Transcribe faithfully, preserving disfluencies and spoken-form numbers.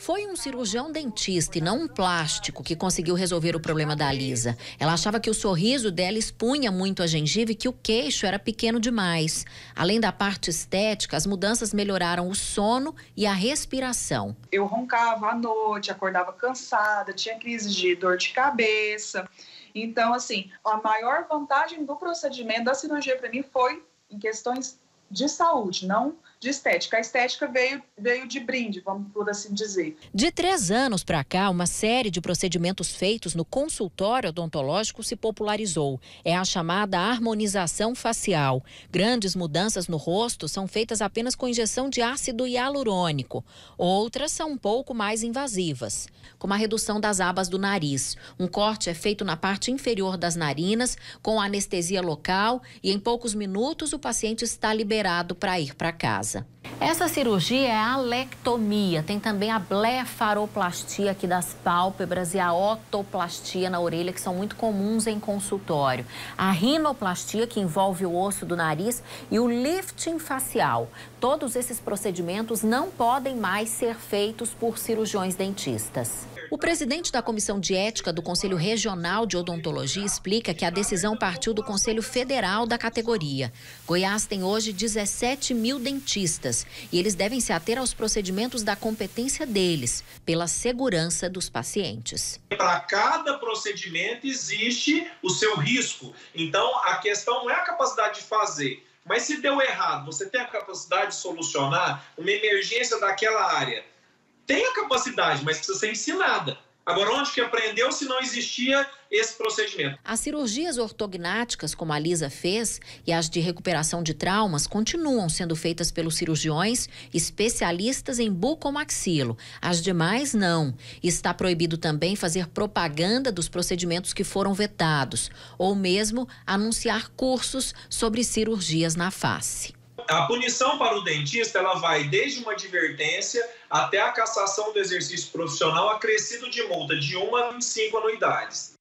Foi um cirurgião dentista e não um plástico que conseguiu resolver o problema da Lisa. Ela achava que o sorriso dela expunha muito a gengiva e que o queixo era pequeno demais. Além da parte estética, as mudanças melhoraram o sono e a respiração. Eu roncava à noite, acordava cansada, tinha crise de dor de cabeça. Então, assim, a maior vantagem do procedimento da cirurgia para mim foi em questões de saúde, não de estética. A estética veio, veio de brinde, vamos por assim dizer. De três anos para cá, uma série de procedimentos feitos no consultório odontológico se popularizou. É a chamada harmonização facial. Grandes mudanças no rosto são feitas apenas com injeção de ácido hialurônico. Outras são um pouco mais invasivas, como a redução das abas do nariz. Um corte é feito na parte inferior das narinas, com anestesia local, e em poucos minutos o paciente está liberado para ir para casa. Essa cirurgia é a alectomia, tem também a blefaroplastia aqui das pálpebras e a otoplastia na orelha, que são muito comuns em consultório. A rinoplastia, que envolve o osso do nariz, e o lifting facial. Todos esses procedimentos não podem mais ser feitos por cirurgiões dentistas. O presidente da Comissão de Ética do Conselho Regional de Odontologia explica que a decisão partiu do Conselho Federal da categoria. Goiás tem hoje dezessete mil dentistas e eles devem se ater aos procedimentos da competência deles, pela segurança dos pacientes. Para cada procedimento existe o seu risco. Então, a questão não é a capacidade de fazer, mas se deu errado, você tem a capacidade de solucionar uma emergência daquela área. Tem a capacidade, mas precisa ser ensinada. Agora, onde que aprendeu se não existia esse procedimento? As cirurgias ortognáticas, como a Lisa fez, e as de recuperação de traumas, continuam sendo feitas pelos cirurgiões especialistas em bucomaxilo. As demais, não. Está proibido também fazer propaganda dos procedimentos que foram vetados, ou mesmo anunciar cursos sobre cirurgias na face. A punição para o dentista, ela vai desde uma advertência até a cassação do exercício profissional acrescido de multa de uma a vinte e cinco anuidades.